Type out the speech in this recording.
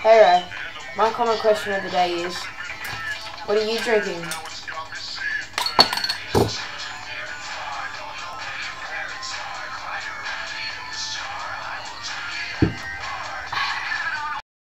Hero, my common question of the day is, what are you drinking?